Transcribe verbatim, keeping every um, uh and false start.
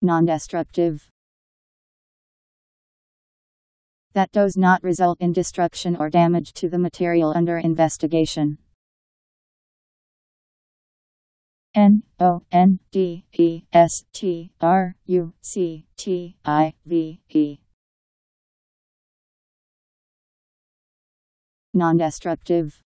Nondestructive. That does not result in destruction or damage to the material under investigation. N O N D E S T R U C T I V E. Nondestructive.